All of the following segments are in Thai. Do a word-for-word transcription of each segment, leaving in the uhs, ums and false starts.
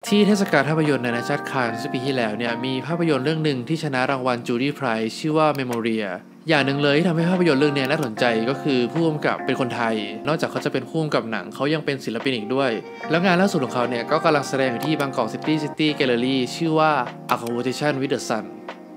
ที่เทศกาลภาพยนตร์นานาชาติคานส์ปีที่แล้วเนี่ยมีภาพยนตร์เรื่องหนึ่งที่ชนะรางวัลจูดี้ไพรส์ชื่อว่า Memoria อย่างหนึ่งเลยที่ทำให้ภาพยนตร์เรื่องนี้น่าสนใจก็คือผู้กำกับเป็นคนไทยนอกจากเขาจะเป็นผู้กำกับหนังเขายังเป็นศิลปินอีกด้วยแล้วงานล่าสุดของเขาเนี่ยก็กำลังแสดงอยู่ที่บางกอกซิตี้ซิตี้แกลเลอรี่ชื่อว่า A Conversation with the Sun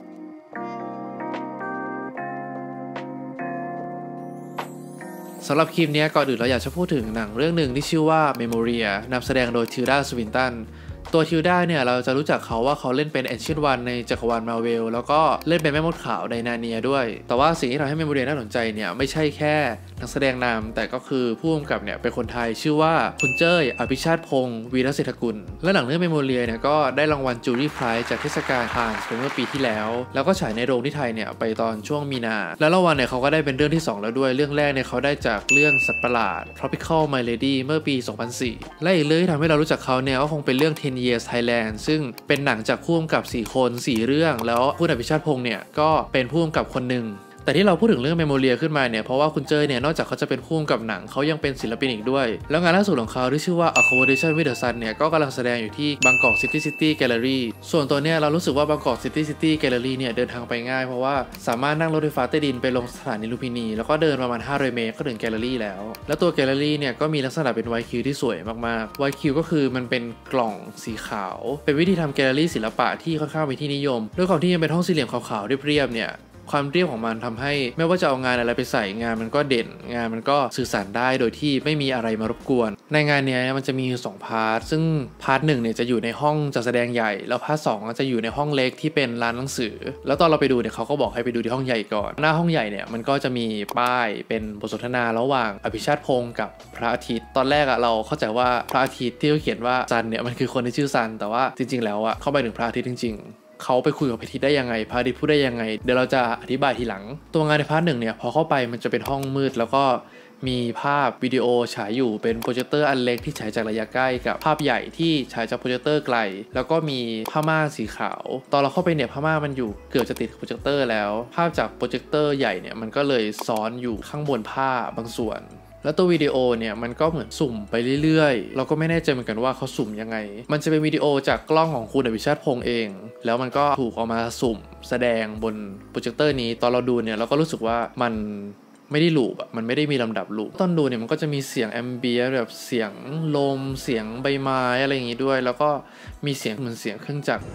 สำหรับคลิปนี้ก่อนอื่นเราอยากจะพูดถึงหนังเรื่องหนึ่งที่ชื่อว่า Memoria นำแสดงโดยทิลดา สวินตันตัวทิลดาเนี่ยเราจะรู้จักเขาว่าเขาเล่นเป็น Ancient One ในจักรวาล Marvel แล้วก็เล่นเป็นแม่มดขาวในนาเนียด้วยแต่ว่าสิ่งที่ทำให้ Memoria น่าสนใจเนี่ยไม่ใช่แค่นักแสดงนำแต่ก็คือผู้กำกับเนี่ยเป็นคนไทยชื่อว่าคุณเจ้ยอภิชาติพงศ์วีรเศรษฐกุลและหนังเรื่อง Memoria เนี่ยก็ได้รางวัลจูดี้ไพรส์จากเทศกาลคานส์เมื่อปีที่แล้วแล้วก็ฉายในโรงที่ไทยเนี่ยไปตอนช่วงมีนาแล้วรางวัลเนี่ยเขาก็ได้เป็นเรื่องที่สองแล้วด้วยเรื่องแรกเนี่ยเขาได้จากเรื่องสัตว์ประหลาด Tropical My Lady เมื่อปีสองพันสี่และอีกเรื่องที่ทำให้เรารู้จักเขาเนี่ยก็คงเป็นเรื่อง ten years Thailand ซึ่งเป็นหนังจากผู้กำกับสี่คนสี่เรื่องแล้วคุณอภิชาติพงศ์เนี่ยก็เป็นผู้กำกับคนหนึ่งแต่ที่เราพูดถึงเรื่อง Memoria ขึ้นมาเนี่ยเพราะว่าคุณเจ้ยเนี่ยนอกจากเขาจะเป็นผู้กำกับหนังเขายังเป็นศิลปินอีกด้วยแล้วงานล่าสุดของเขาที่ชื่อว่า A Conversation with the Sun เนี่ยก็กำลังแสดงอยู่ที่บางกอกซิตี้ซิตี้แกลเลอรี่ส่วนตัวเนี่ยเรารู้สึกว่าบางกอกซิตี้ซิตี้แกลเลอรี่เนี่ยเดินทางไปง่ายเพราะว่าสามารถนั่งรถไฟฟ้าใต้ดินไปลงสถานีลุมพินีแล้วก็เดินประมาณห้าร้อยเมตรก็ถึงแกลเลอรี่แล้วแล้วตัวแกลเลอรี่เนี่ยก็มีลักษณะเป็น ไว คิว ที่สวยมากๆ ไว คิว ก็คือมันเป็นกล่องสีขาวเป็นวิธีทำแกลเลอรี่ศิลปะที่ค่อนข้างเป็นที่นิยมด้วยความที่ยังเป็นห้องสี่เหลี่ยมขาวๆเรียบๆเนี่ยความเรียบของมันทำให้ไม่ว่าจะเอางานอะไรไปใส่งานมันก็เด่นงานมันก็สื่อสารได้โดยที่ไม่มีอะไรมารบกวนในงานนี้มันจะมีสองพาร์ทซึ่งพาร์ทหนึ่งเนี่ยจะอยู่ในห้องจัดแสดงใหญ่แล้วพาร์ทสองจะอยู่ในห้องเล็กที่เป็นร้านหนังสือแล้วตอนเราไปดูเนี่ยเขาก็บอกให้ไปดูที่ห้องใหญ่ก่อนหน้าห้องใหญ่เนี่ยมันก็จะมีป้ายเป็นบทสนทนาระหว่างอภิชาติพงศ์กับพระอาทิตย์ตอนแรกอะเราเข้าใจว่าพระอาทิตย์ที่เขาเขียนว่าซันเนี่ยมันคือคนที่ชื่อซันแต่ว่าจริงๆแล้วอะเข้าไปถึงพระอาทิตย์จริงๆเขาไปคุยกับพระอาทิตย์ได้ยังไงพระอาทิตย์พูดได้ยังไงเดี๋ยวเราจะอธิบายทีหลังตัวงานในพาร์ทหนึ่งเนี่ยพอเข้าไปมันจะเป็นห้องมืดแล้วก็มีภาพวิดีโอฉายอยู่เป็นโปรเจคเตอร์อันเล็กที่ฉายจากระยะใกล้กับภาพใหญ่ที่ฉายจากโปรเจคเตอร์ไกลแล้วก็มีผ้าม่านสีขาวตอนเราเข้าไปเนี่ยผ้าม่านมันอยู่เกือบจะติดโปรเจคเตอร์แล้วภาพจากโปรเจคเตอร์ใหญ่เนี่ยมันก็เลยซ้อนอยู่ข้างบนผ้าบางส่วนแล้วตัววิดีโอเนี่ยมันก็เหมือนสุ่มไปเรื่อยๆเราก็ไม่แน่ใจเหมือนกันว่าเขาสุ่มยังไงมันจะเป็นวิดีโอจากกล้องของคุณอภิชาติพงษ์เองแล้วมันก็ถูกเอามาสุ่มแสดงบนโปรเจคเตอร์นี้ตอนเราดูเนี่ยเราก็รู้สึกว่ามันไม่ได้ลูปอ่ะมันไม่ได้มีลำดับลูปตอนดูเนี่ยมันก็จะมีเสียงแอมเบียนแบบเสียงลมเสียงใบไม้อะไรอย่างงี้ด้วยแล้วก็มีเสียงเหมือนเสียงเครื่องจักร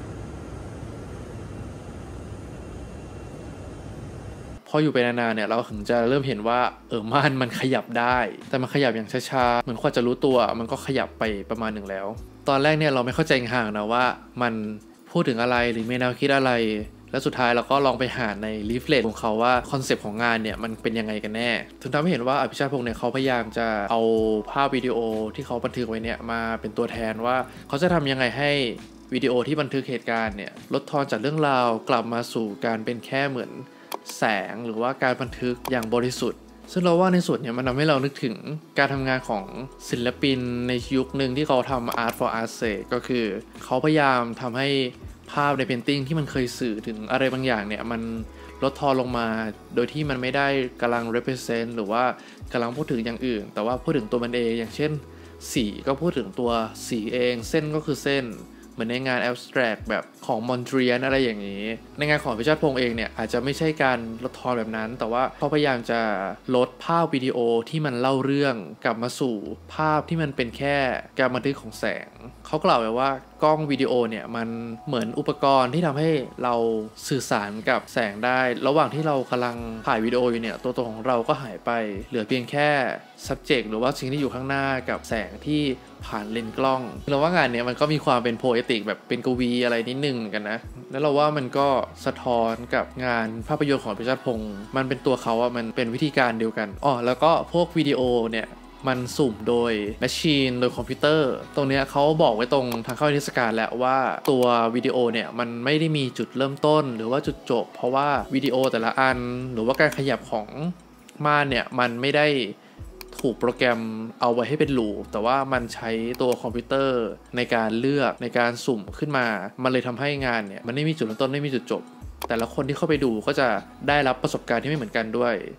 พออยู่ไปนานๆเนี่ยเราถึงจะเริ่มเห็นว่าเออม่านมันขยับได้แต่มันขยับอย่างช้าๆเหมือนควรจะรู้ตัวมันก็ขยับไปประมาณหนึ่งแล้วตอนแรกเนี่ยเราไม่เข้าใจห่างนะว่ามันพูดถึงอะไรหรือมีแนวคิดอะไรแล้วสุดท้ายเราก็ลองไปหาในลีฟเลตของเขาว่าคอนเซปต์ของงานเนี่ยมันเป็นยังไงกันแน่ถึงทำให้เห็นว่าอภิชาติพงศ์เนี่ยเขาพยายามจะเอาภาพวิดีโอที่เขาบันทึกไว้เนี่ยมาเป็นตัวแทนว่าเขาจะทำยังไงให้วิดีโอที่บันทึกเหตุการณ์เนี่ยลดทอนจากเรื่องราวกลับมาสู่การเป็นแค่เหมือนแสงหรือว่าการบันทึกอย่างบริสุทธิ์ซึ่งเราว่าในส่วนนี้มันทำให้เรานึกถึงการทำงานของศิลปินในยุคหนึ่งที่เขาทำ Art for Art's sake ก็คือเขาพยายามทำให้ภาพในเพนติ้งที่มันเคยสื่อถึงอะไรบางอย่างเนี่ยมันลดทอนลงมาโดยที่มันไม่ได้กำลัง represent หรือว่ากำลังพูดถึงอย่างอื่นแต่ว่าพูดถึงตัวมันเองอย่างเช่นสีก็พูดถึงตัวสีเองเส้นก็คือเส้นเหมือนในงาน abstract แบบของมอนทรียนอะไรอย่างนี้ในงานของอภิชาติพงษ์เองเนี่ยอาจจะไม่ใช่การลดทอนแบบนั้นแต่ว่าเขาพยายามจะลดภาพวิดีโอที่มันเล่าเรื่องกลับมาสู่ภาพที่มันเป็นแค่การบันทึกของแสงเขากล่าวไว้ว่ากล้องวิดีโอเนี่ยมันเหมือนอุปกรณ์ที่ทำให้เราสื่อสารกับแสงได้ระหว่างที่เรากำลังถ่ายวิดีโออยู่เนี่ยตัวตนของเราก็หายไปเหลือเพียงแค่ subject หรือว่าสิ่งที่อยู่ข้างหน้ากับแสงที่ผ่านเลนส์กล้องเราว่างานเนี้ยมันก็มีความเป็นโพเอติกแบบเป็นกวีอะไรนิดนึงกันนะแล้วเราว่ามันก็สะท้อนกับงานภาพยนตร์ของอภิชาติพงศ์มันเป็นตัวเขาอะมันเป็นวิธีการเดียวกันอ๋อแล้วก็พวกวิดีโอเนี่ยมันสุ่มโดยแมชชีนโดยคอมพิวเตอร์ตรงเนี้ยเขาบอกไว้ตรงทางเข้าเทศกาลแล้วว่าตัววิดีโอเนี่ยมันไม่ได้มีจุดเริ่มต้นหรือว่าจุดจบเพราะว่าวิดีโอแต่ละอันหรือว่าการขยับของม่านเนี่ยมันไม่ได้ถูกโปรแกรมเอาไว้ให้เป็นลูปแต่ว่ามันใช้ตัวคอมพิวเตอร์ในการเลือกในการสุ่มขึ้นมามันเลยทำให้งานเนี่ยมันไม่มีจุดเริ่มต้นไม่มีจุดจบแต่ละคนที่เข้าไปดูก็จะได้รับประสบการณ์ที่ไม่เหมือนกันด้วย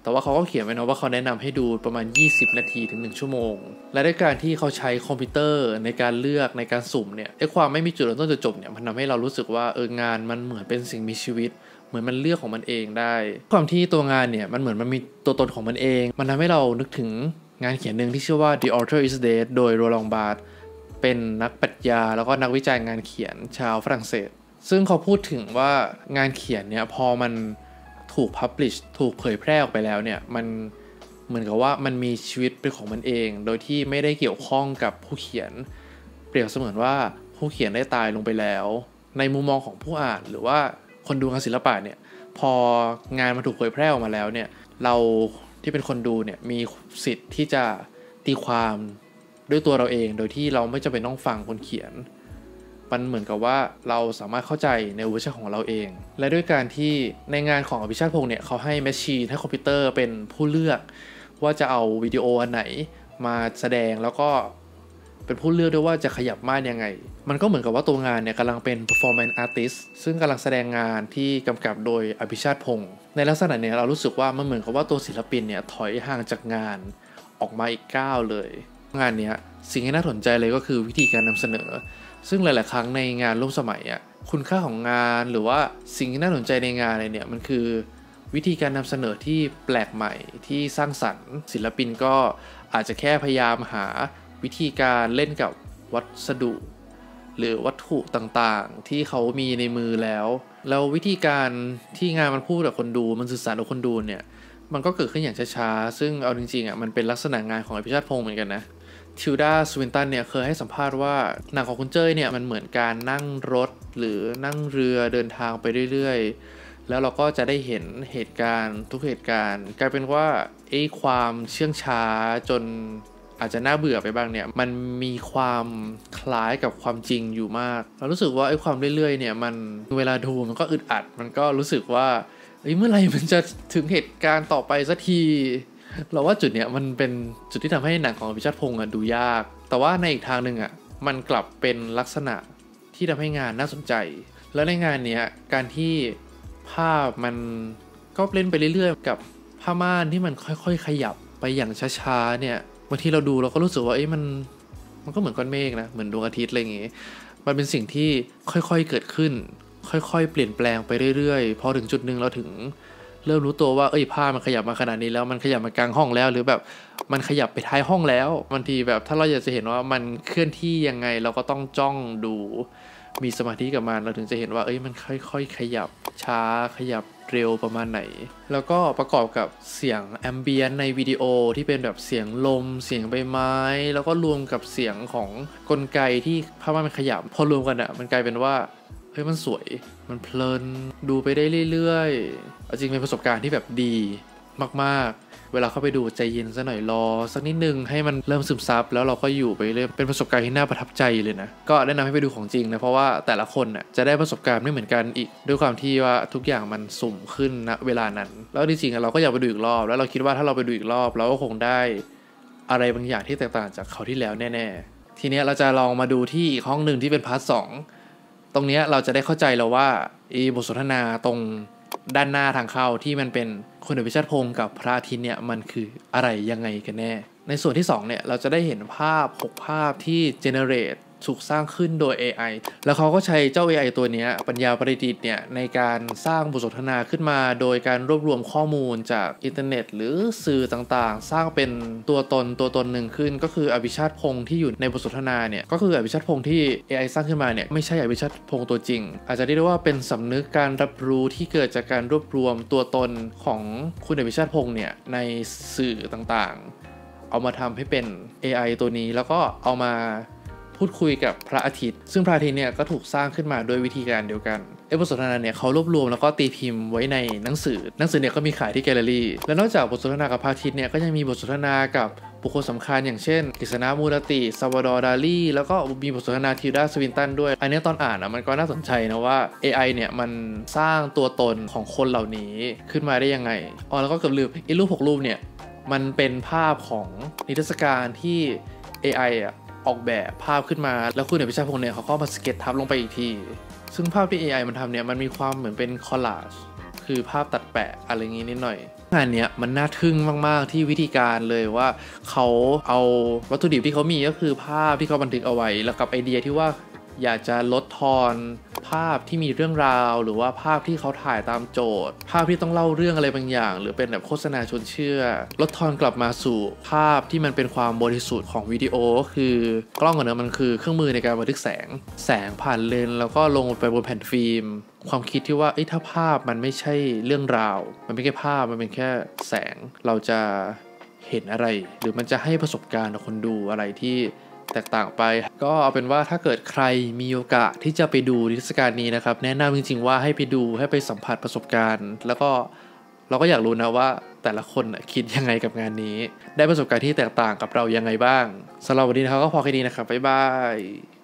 แต่ว่าเขาก็เขียนไว้นะว่าเขาแนะนำให้ดูประมาณยี่สิบนาทีถึงหนึ่งชั่วโมงและด้วยการที่เขาใช้คอมพิวเตอร์ในการเลือกในการสุ่มเนี่ยไอ้ความไม่มีจุดเริ่มต้นจุดจบเนี่ยมันทำให้เรารู้สึกว่าเอองานมันเหมือนเป็นสิ่งมีชีวิตเหมือนมันเลือกของมันเองได้ความที่ตัวงานเนี่ยมันเหมือนมันมีตัวตนของมันเองมันทำให้เรานึกถึงงานเขียนหนึ่งที่ชื่อว่า The Author is Dead โดยโรลองบาร์ธเป็นนักปรัชญาแล้วก็นักวิจัยงานเขียนชาวฝรั่งเศสซึ่งเขาพูดถึงว่างานเขียนเนี่ยพอมันถูก publish ถูกเผยแพร่ออกไปแล้วเนี่ยมันเหมือนกับว่ามันมีชีวิตเป็นของมันเองโดยที่ไม่ได้เกี่ยวข้องกับผู้เขียนเปรียบเสมือนว่าผู้เขียนได้ตายลงไปแล้วในมุมมองของผู้อ่านหรือว่าคนดูงานศิลปะเนี่ยพองานมันถูกเผยแพร่ออกมาแล้วเนี่ยเราที่เป็นคนดูเนี่ยมีสิทธิ์ที่จะตีความด้วยตัวเราเองโดยที่เราไม่จำเป็นต้องฟังคนเขียนมันเหมือนกับว่าเราสามารถเข้าใจในเวอร์ชันของเราเองและด้วยการที่ในงานของอภิชาติพงษ์เนี่ยเขาให้แมชชีนให้คอมพิวเตอร์เป็นผู้เลือกว่าจะเอาวิดีโออันไหนมาแสดงแล้วก็เป็นผู้เลือกด้วยว่าจะขยับม่านยังไงมันก็เหมือนกับว่าตัวงานเนี่ยกำลังเป็น performance artist ซึ่งกำลังแสดงงานที่กำกับโดยอภิชาติพงษ์ในลักษณะเนี่ยเรารู้สึกว่ามันเหมือนกับว่าตัวศิลปินเนี่ยถอยห่างจากงานออกมาอีกก้าวเลยงานเนี้ยสิ่งที่น่าสนใจเลยก็คือวิธีการนำเสนอซึ่งหลายๆครั้งในงานร่วมสมัยอ่ะคุณค่าของงานหรือว่าสิ่งที่น่าสนใจในงานอะไรเนี่ยมันคือวิธีการนำเสนอที่แปลกใหม่ที่สร้างสรรค์ศิลปินก็อาจจะแค่พยายามหาวิธีการเล่นกับวัสดุหรือวัตถุต่างๆที่เขามีในมือแล้วแล้ววิธีการที่งานมันพูดกับคนดูมันสื่อสารกับคนดูเนี่ยมันก็เกิดขึ้นอย่างช้าๆซึ่งเอาจริงๆอ่ะมันเป็นลักษณะงานของอภิชาติพงษ์เหมือนกันนะทิลดา สวินตันเนี่ยเคยให้สัมภาษณ์ว่าหนังของคุณเจ้ยเนี่ยมันเหมือนการนั่งรถหรือนั่งเรือเดินทางไปเรื่อยๆแล้วเราก็จะได้เห็นเหตุการณ์ทุกเหตุการณ์กลายเป็นว่าไอ้ความเชื่องช้าจนอาจจะน่าเบื่อไปบ้างเนี่ยมันมีความคล้ายกับความจริงอยู่มากเรารู้สึกว่าไอ้ความเรื่อยๆเนี่ยมันเวลาดูมันก็อึดอัดมันก็รู้สึกว่าเอ้ยเมื่อไหร่มันจะถึงเหตุการณ์ต่อไปสักทีเราว่าจุดเนี้ยมันเป็นจุดที่ทำให้หนังของอภิชาติพงษ์ดูยากแต่ว่าในอีกทางหนึ่งอ่ะมันกลับเป็นลักษณะที่ทำให้งานน่าสนใจแล้วในงานเนี้ยการที่ภาพมันก็เล่นไปเรื่อยๆกับผ้าม่านที่มันค่อยๆขยับไปอย่างช้าๆเนี่ยบางทีเราดูเราก็รู้สึกว่าเอ้ยมันมันก็เหมือนก้อนเมฆนะเหมือนดวงอาทิตย์อะไรอย่างงี้มันเป็นสิ่งที่ค่อยๆเกิดขึ้นค่อยๆเปลี่ยนแปลงไปเรื่อยๆพอถึงจุดนึงเราถึงเริ่มรู้ตัวว่าเอ้ยผ้ามันขยับมาขนาดนี้แล้วมันขยับมากลางห้องแล้วหรือแบบมันขยับไปท้ายห้องแล้วบางทีแบบถ้าเราอยากจะเห็นว่ามันเคลื่อนที่ยังไงเราก็ต้องจ้องดูมีสมาธิกับมันเราถึงจะเห็นว่าเอ้ยมันค่อยๆขยับช้าขยับเร็วประมาณไหนแล้วก็ประกอบกับเสียงแอมเบียนในวิดีโอที่เป็นแบบเสียงลมเสียงใบไม้แล้วก็รวมกับเสียงของกลไกที่ผ้าม่านมันขยับพอรวมกันอ่ะมันกลายเป็นว่าเฮ้ยมันสวยมันเพลินดูไปได้เรื่อยๆจริงเป็นประสบการณ์ที่แบบดีมากๆเวลาเข้าไปดูใจเย็นซะหน่อยรอสักนิดนึงให้มันเริ่มซึมซับแล้วเราก็อยู่ไปเรื่อยเป็นประสบการณ์ที่น่าประทับใจเลยนะก็แนะนำให้ไปดูของจริงนะเพราะว่าแต่ละคนน่ะจะได้ประสบการณ์ไม่เหมือนกันอีกด้วยความที่ว่าทุกอย่างมันสุ่มขึ้นณเวลานั้นแล้วจริงๆเราก็อยากไปดูอีกรอบแล้วเราคิดว่าถ้าเราไปดูอีกรอบเราก็คงได้อะไรบางอย่างที่แตกต่างจากคราวที่แล้วแน่ๆทีนี้เราจะลองมาดูที่อีกห้องนึงที่เป็นพาร์ทสองตรงนี้เราจะได้เข้าใจแล้วว่าอีบทสนทนาตรงด้านหน้าทางเข้าที่มันเป็นคุณอภิชาติพงษ์กับพระอาทิตย์เนี่ยมันคืออะไรยังไงกันแน่ในส่วนที่สองเนี่ยเราจะได้เห็นภาพหกภาพที่ generate ถูกสร้างขึ้นโดย เอ ไอ แล้วเขาก็ใช้เจ้า เอ ไอ ตัวนี้ปัญญาประดิษฐ์เนี่ยในการสร้างบทสนทนาขึ้นมาโดยการรวบรวมข้อมูลจากอินเทอร์เน็ตหรือสื่อต่างๆสร้างเป็นตัวตนตัวตนหนึ่งขึ้นก็คืออภิชาติพงษ์ที่อยู่ในบทสนทนาเนี่ยก็คืออภิชาติพงษ์ที่ เอ ไอ สร้างขึ้นมาเนี่ยไม่ใช่อภิชาติพงษ์ตัวจริงอาจจะเรียกได้ว่าเป็นสำนึกการรับรู้ที่เกิดจากการรวบรวมตัวตนของคุณอภิชาติพงษ์เนี่ยในสื่อต่างๆเอามาทำให้เป็น เอ ไอ ตัวนี้แล้วก็เอามาพูดคุยกับพระอาทิตย์ซึ่งพระอาทิตย์เนี่ยก็ถูกสร้างขึ้นมาด้วยวิธีการเดียวกันไอ้บทสนทนาเนี่ยเขารวบรวมแล้วก็ตีพิมพ์ไว้ในหนังสือหนังสือเนี่ยก็มีขายที่แกลเลอรี่และนอกจากบทสนทนากับพระอาทิตย์เนี่ยก็ยังมีบทสนทนากับบุคคลสำคัญอย่างเช่นกฤษณามูรติซาวาดอร์ดาลีแล้วก็มีบทสนทนาทิลดา สวินตันด้วยอันนี้ตอนอ่านอ่ะมันก็น่าสนใจนะว่า เอ ไอ เนี่ยมันสร้างตัวตนของคนเหล่านี้ขึ้นมาได้ยังไงอ๋อแล้วก็เกือบลืมไอ้รูปหกรูปเนี่ยมันเป็นภาพของนิทรรศการที่ เอ ไอ อ่ะออกแบบภาพขึ้นมาแล้วคุณอภิชาติพงษ์เนี่ยเขาก็มาสเก็ตทับลงไปอีกทีซึ่งภาพที่ เอ ไอ มันทำเนี่ยมันมีความเหมือนเป็นคอลลาจคือภาพตัดแปะอะไรอย่างงี้นิดหน่อยงานเนี้ยมันน่าทึ่งมากๆที่วิธีการเลยว่าเขาเอาวัตถุดิบที่เขามีก็คือภาพที่เขาบันทึกเอาไว้แล้วกับไอเดียที่ว่าอยากจะลดทอนภาพที่มีเรื่องราวหรือว่าภาพที่เขาถ่ายตามโจทย์ภาพที่ต้องเล่าเรื่องอะไรบางอย่างหรือเป็นแบบโฆษณาชวนเชื่อลดทอนกลับมาสู่ภาพที่มันเป็นความบริสุทธิ์ของวิดีโอก็คือกล้องอะเนอะมันคือเครื่องมือในการบันทึกแสงแสงผ่านเลนส์แล้วก็ลงไปบนแผ่นฟิล์มความคิดที่ว่าเอ้ยถ้าภาพมันไม่ใช่เรื่องราวมันไม่ใช่ภาพมันเป็นแค่แสงเราจะเห็นอะไรหรือมันจะให้ประสบการณ์กับคนดูอะไรที่แตกต่างไปก็เอาเป็นว่าถ้าเกิดใครมีโอกาสที่จะไปดูนิทรรศการนี้นะครับแนะนำจริงๆว่าให้ไปดูให้ไปสัมผัสประสบการณ์แล้วก็เราก็อยากรู้นะว่าแต่ละคนคิดยังไงกับงานนี้ได้ประสบการณ์ที่แตกต่างกับเรายังไงบ้างสำหรับวันนี้นะครับก็พอแค่นี้นะครับบ๊ายบาย